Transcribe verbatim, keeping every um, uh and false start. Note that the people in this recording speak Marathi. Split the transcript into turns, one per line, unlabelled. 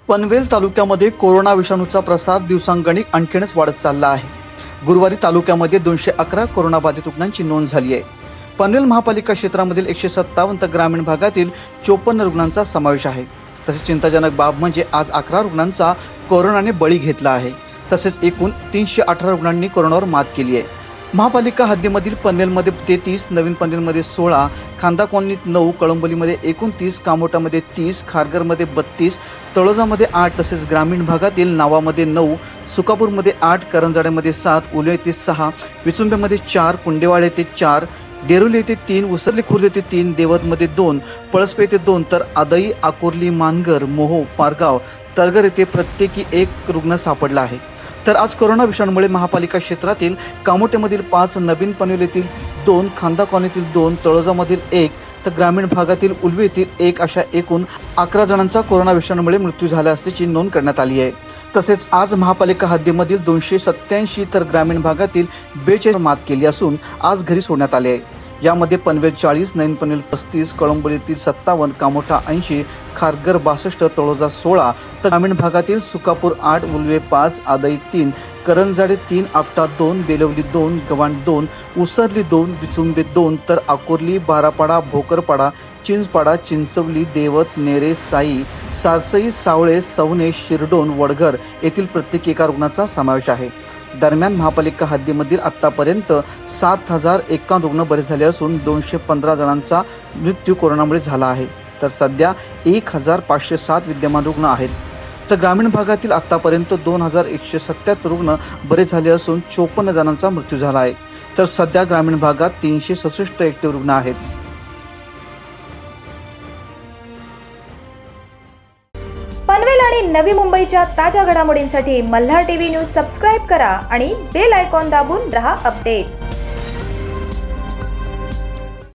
पनवेल तालुक्यामध्ये कोरोना विषाणूचा प्रसार दिवसांगणिक आणखीनच वाढत चालला आहे। गुरुवारी तालुक्यामध्ये दोनशे अकरा कोरोना बाधित रुग्णांची नोंद झाली आहे। पनवेल महापालिका क्षेत्रामधील एकशे सत्तावन्न तर ग्रामीण भागातील चोपन्न रुग्णांचा समावेश आहे। तसेच चिंताजनक बाब म्हणजे आज अकरा रुग्णांचा कोरोनाने बळी घेतला आहे। तसेच एकूण तीनशे अठरा रुग्णांनी कोरोनावर मात केली आहे। महापालिका हद्दीमधील पनवेलमध्ये तेहतीस, नवीन पनवेलमध्ये सोळा, खांदा कॉलनीत नऊ, कळंबोलीमध्ये एकोणतीस, कामोटामध्ये तीस, खारघरमध्ये बत्तीस, तळोजामध्ये आठ, तसेच ग्रामीण भागातील नावामध्ये नऊ, सुकापूरमध्ये आठ, करंजाड्यामध्ये सात, उले येथे सहा, विचुंबेमध्ये चार, कुंडेवाड येथे चार, डेरोली येथे तीन, उसरली खुर्द येथे तीन, देवतमध्ये दोन, पळसपे येथे दोन, तर आदई, आकोर्ली, मानगर, मोहो, पारगाव, तरगर येथे प्रत्येकी एक रुग्ण सापडला आहे। तर आज कोरोना विषाणूमुळे महापालिका क्षेत्रातील कामोटेमधील पाच, नवीन पनवेल येथील दोन, खांदा कॉलनीतील दोन, तळोजामधील एक, तर ग्रामीण भागातील उलवे येथील एक अशा एकूण अकरा जणांचा कोरोना विषाणूमुळे मृत्यू झाला असल्याची नोंद करण्यात आली आहे। तसेच आज महापालिका हद्दीमधील दोनशे सत्याऐंशी तर ग्रामीण भागातील बेचाळीस मात केली असून आज घरी सोडण्यात आले आहे। यामध्ये पनवेल चाळीस, नवीन पनवेल पस्तीस, कळंबोलीतील सत्तावन्न, कामोठा ऐंशी, खारघर बासष्ट, तळोजा सोळा, तर ग्रामीण भागातील सुकापूर आठ, उलवे पाच, आदई तीन, करंजाडे तीन, आपटा दोन, बेलवली दोन, गव्हाण दोन, उसरली दोन, विचुंबे दोन, तर आकोर्ली, बारापाडा, भोकरपाडा, चिंचपाडा, चिंचवली, देवत, नेरे, साई, सारसई, सावळे, सवणे, शिरडोन, वडघर येथील प्रत्येकी एका रुग्णाचा समावेश आहे। दरम्यान महापालिका हद्दीमधील आतापर्यंत सात हजार एकावन्न रुग्ण बरे झाले असून दोनशे पंधरा जणांचा मृत्यू कोरोनामुळे झाला आहे। तर सध्या एक हजार पाचशे सात विद्यमान रुग्ण आहेत। तर ग्रामीण भागातील आतापर्यंत दोन हजार एकशे सत्याहत्तर रुग्ण बरे झाले असून चोपन्न जणांचा मृत्यू झाला आहे। तर सध्या ग्रामीण भागात तीनशे सदुसष्ट ऍक्टिव्ह रुग्ण आहेत।
पनवेल आणि नवी मुंबईच्या ताज्या घडामोडींसाठी मल्हार टीव्ही न्यूज सबस्क्राईब करा आणि बेल आयकॉन दाबून रहा अपडेट।